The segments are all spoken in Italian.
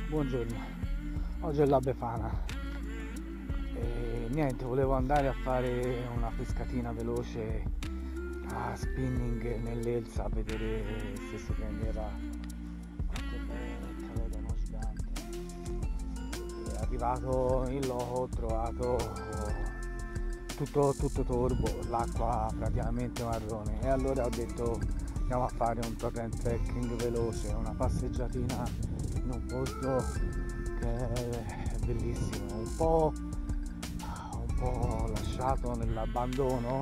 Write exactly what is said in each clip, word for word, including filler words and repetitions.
Buongiorno, oggi è la Befana e niente, volevo andare a fare una pescatina veloce a spinning nell'Elsa a vedere se si prendeva qualche bel cadeno gigante. È arrivato in loco, ho trovato tutto, tutto torbo, l'acqua praticamente marrone, e allora ho detto andiamo a fare un torrent trekking veloce, una passeggiatina in un posto che è bellissimo, un po', un po' lasciato nell'abbandono,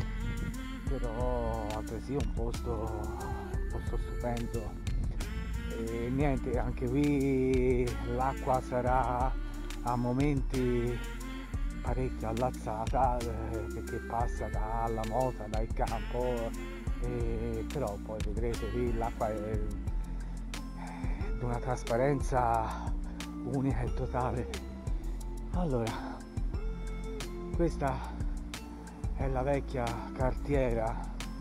però altresì un posto, un posto stupendo. E niente, anche qui l'acqua sarà a momenti parecchio allazzata eh, perché passa dalla mota, dal campo, e però poi vedrete qui l'acqua è di una trasparenza unica e totale. Allora, questa è la vecchia cartiera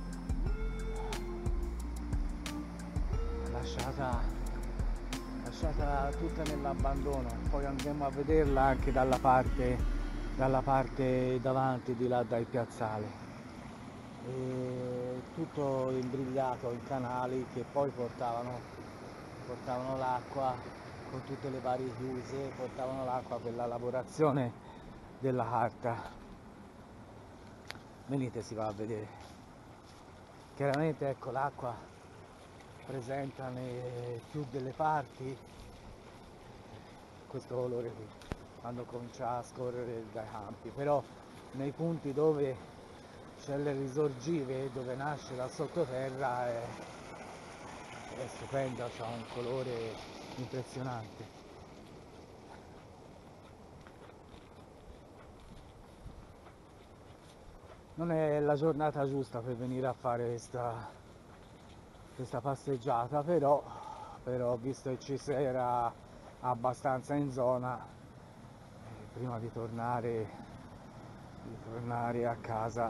lasciata lasciata tutta nell'abbandono. Poi andremo a vederla anche dalla parte dalla parte davanti, di là dal piazzale, e tutto imbrigliato in canali che poi portavano portavano l'acqua, con tutte le varie chiuse, portavano l'acqua per la lavorazione della carta. Venite, si va a vedere. Chiaramente ecco, l'acqua presenta nei più delle parti questo colore qui quando comincia a scorrere dai campi, però nei punti dove c'è le risorgive, dove nasce dal sottoterra, è, è stupenda, ha un colore impressionante. Non è la giornata giusta per venire a fare questa, questa passeggiata, però, però visto che ci si era abbastanza in zona, eh, prima di tornare, di tornare a casa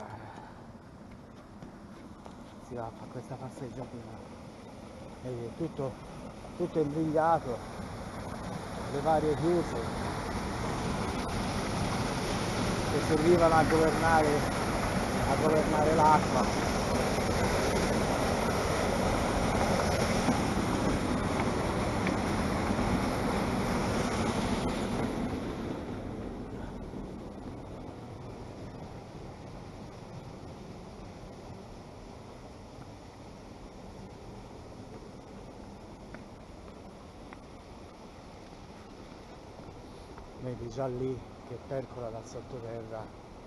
si va a fare questa passeggiatina. E tutto, tutto imbrigliato, le varie chiuse che servivano a governare, a governare l'acqua. Vedi già lì che percola dal sottoterra,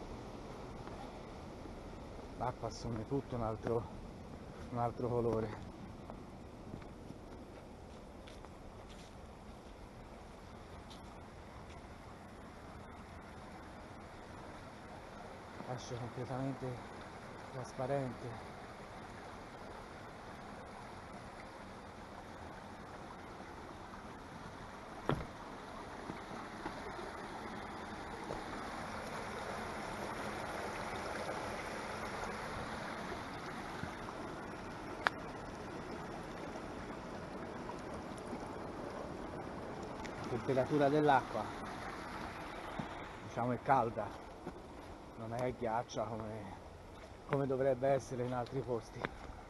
l'acqua assume tutto un altro, un altro colore. Esce completamente trasparente. La temperatura dell'acqua, diciamo, è calda, non è ghiaccia come, come dovrebbe essere in altri posti.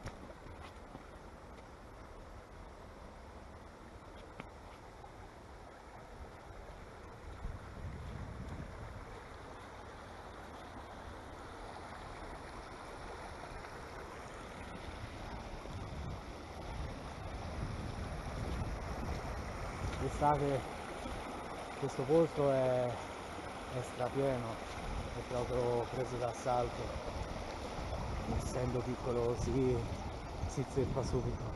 D'estate questo posto è, è strapieno, è proprio preso d'assalto, essendo piccolo si, si zeppa subito.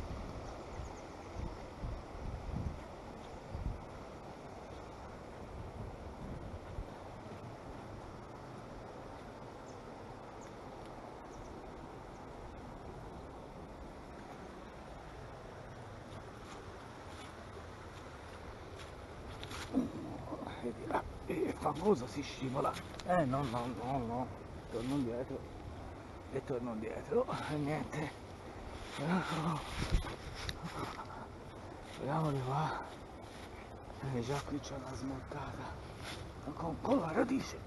Vedi là, è famoso, si scivola. Eh no, no, no, no, torno indietro e torno indietro e niente. Vediamo di qua. E già qui c'è una smontata con, con la radice.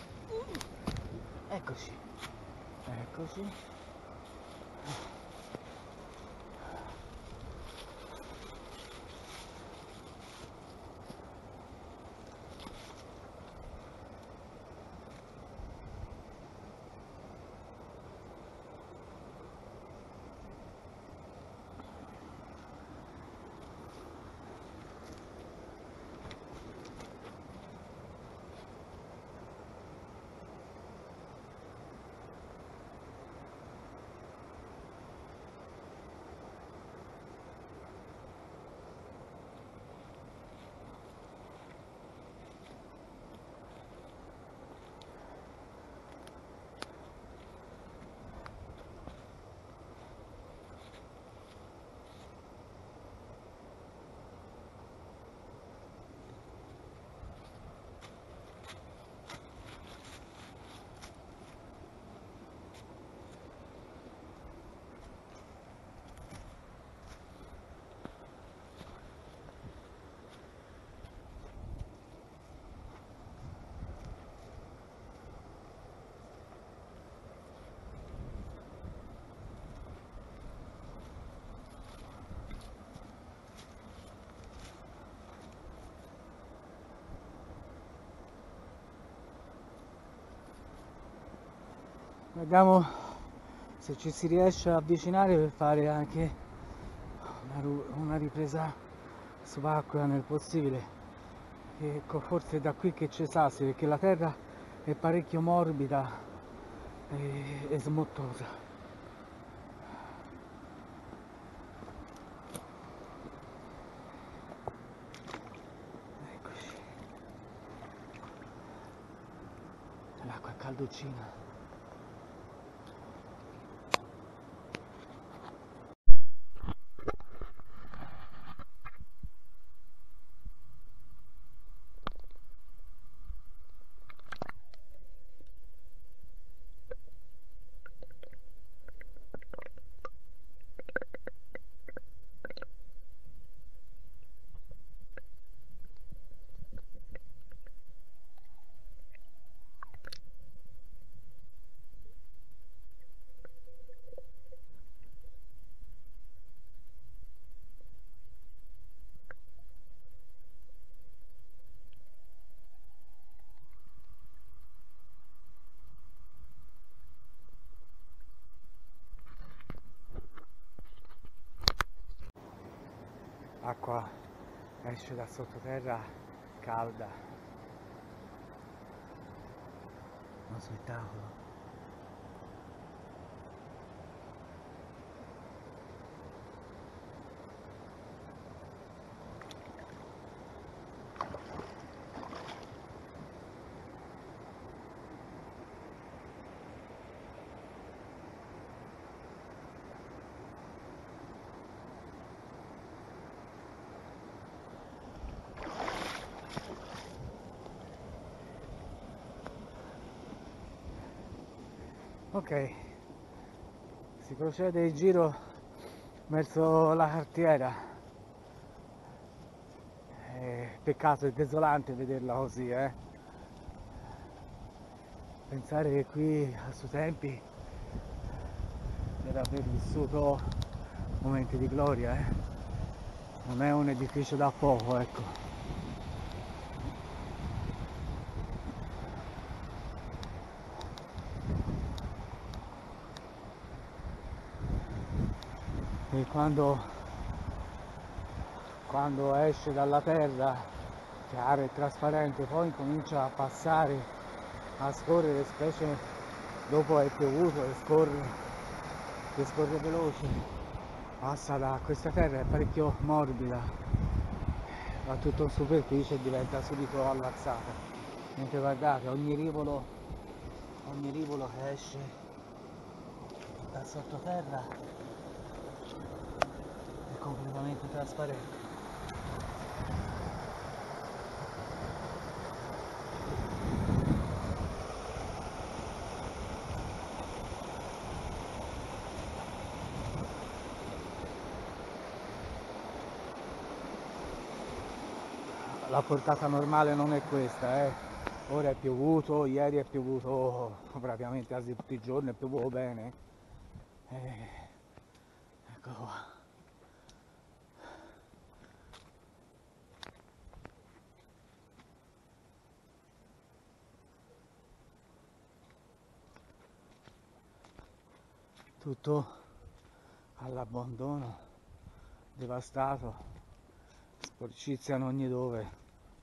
Eccoci, eccoci. Vediamo se ci si riesce a avvicinare per fare anche una, ru- una ripresa subacquea nel possibile. Ecco, forse è da qui che ci sassi, perché la terra è parecchio morbida e, e smottosa. Eccoci. L'acqua è calducina. L'acqua esce da sottoterra calda, uno spettacolo. Ok, si procede il giro verso la cartiera. Eh, peccato, è desolante vederla così, eh. Pensare che qui a suoi tempi deve aver vissuto momenti di gloria, eh. Non è un edificio da poco, ecco. E quando, quando esce dalla terra chiara e trasparente, poi comincia a passare, a scorrere, specie dopo è piovuto e scorre, e scorre veloce, passa da questa terra, è parecchio morbida, va tutto in superficie e diventa subito allazzata. Mentre guardate, ogni rivolo, ogni rivolo che esce da sottoterra è completamente trasparente. la portata normale non è questa, eh. Ora è piovuto, ieri è piovuto praticamente quasi tutti i giorni, è piovuto bene. Eh, ecco qua. Tutto all'abbandono, devastato, sporcizia in ogni dove.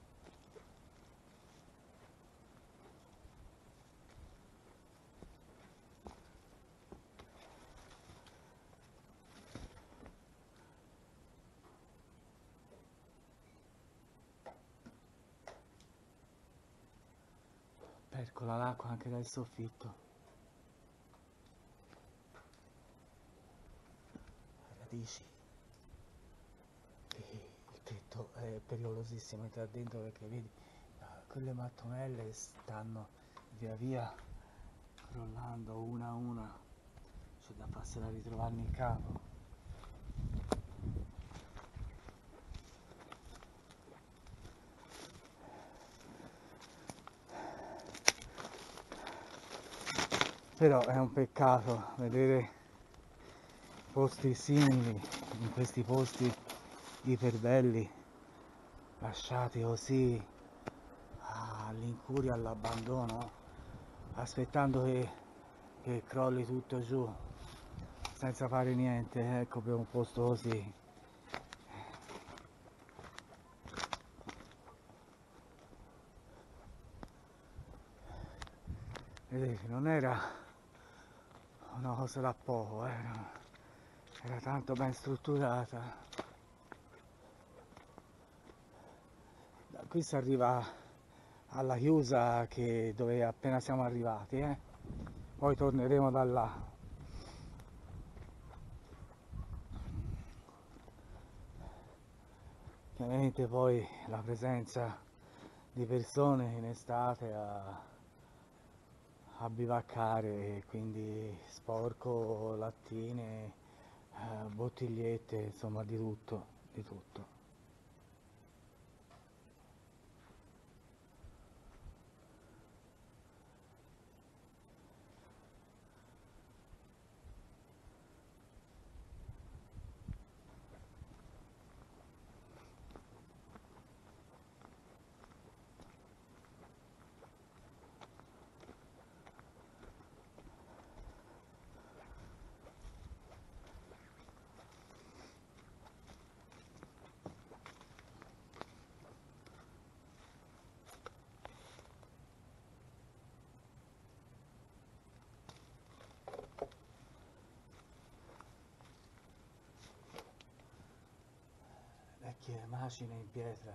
Percola l'acqua anche dal soffitto. Radici. E il tetto è pericolosissimo entrare dentro perché vedi, quelle mattonelle stanno via via crollando una a una, c'è da farsela ritrovare in capo. Però è un peccato vedere posti simili, in questi posti iperbelli, lasciati così all'incuria, all'abbandono, aspettando che, che crolli tutto giù, senza fare niente. Ecco, per un posto così. Vedete, non era una cosa da poco, era, era tanto ben strutturata. Da qui si arriva alla chiusa che dove appena siamo arrivati, eh? Poi torneremo da là. Chiaramente poi la presenza di persone in estate a, a bivaccare, e quindi sporco, lattine, eh, bottigliette, insomma di tutto, di tutto. Vecchie macine in pietra.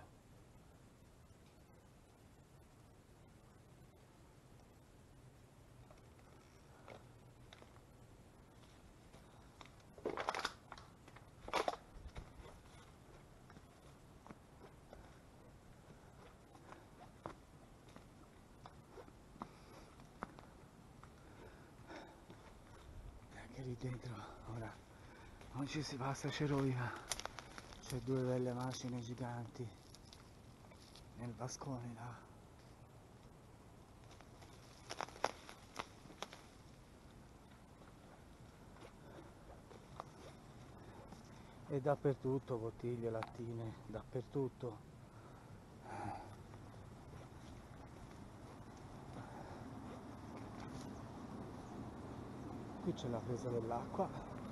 Anche lì dentro ora non ci si passa ceroia, c'è due belle macine giganti nel vascone là. E dappertutto bottiglie, lattine, dappertutto. Qui c'è la presa dell'acqua.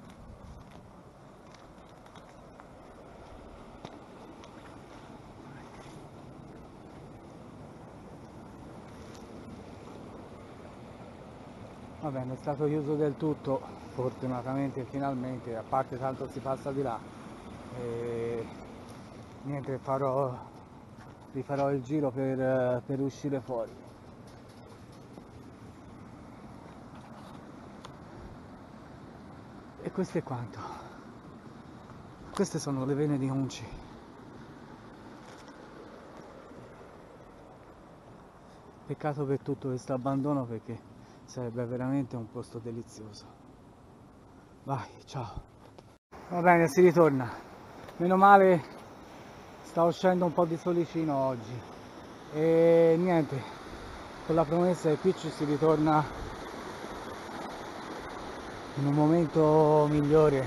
Va bene, è stato chiuso del tutto, fortunatamente, finalmente, a parte tanto si passa di là. E niente, farò, rifarò il giro per, per uscire fuori. E questo è quanto. Queste sono le vene di Unci. Peccato per tutto questo abbandono, perché sarebbe veramente un posto delizioso. Vai, ciao. Va bene, si ritorna. Meno male sta uscendo un po' di solicino oggi e niente, con la promessa che qui ci si ritorna in un momento migliore.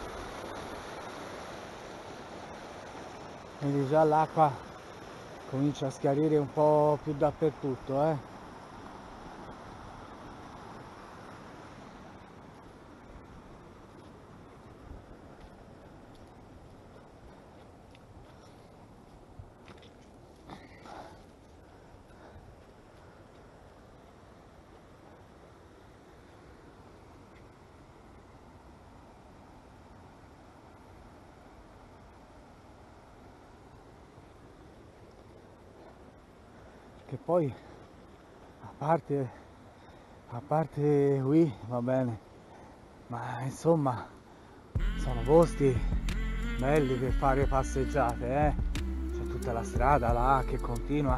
Quindi già l'acqua comincia a schiarire un po' più dappertutto, eh. Che poi a parte a parte qui va bene, ma insomma sono posti belli per fare passeggiate, eh. C'è tutta la strada là che continua.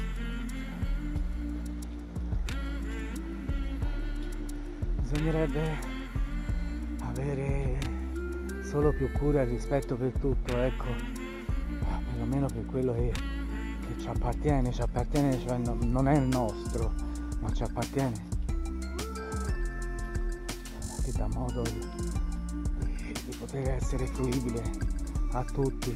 Bisognerebbe avere solo più cura e rispetto per tutto, ecco, perlomeno per quello che che ci appartiene, ci appartiene, cioè no, non è il nostro, ma ci appartiene, che dà modo di, di, di poter essere fruibile a tutti.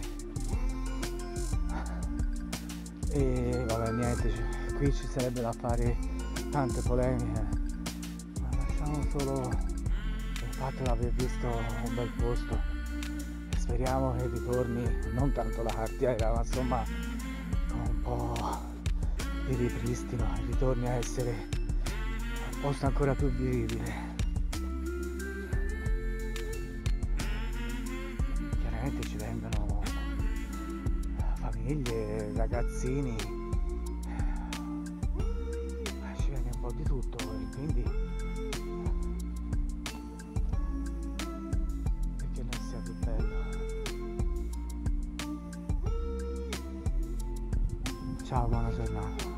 E vabbè, niente, cioè, qui ci sarebbe da fare tante polemiche, ma lasciamo solo il fatto di aver visto un bel posto e speriamo che ritorni non tanto la cartiera, ma insomma un po' di ripristino, ritorni a essere un posto ancora più vivibile. Chiaramente ci vengono famiglie, ragazzini, ci viene un po' di tutto e quindi perché non sia più bello. Ciao, buona giornata.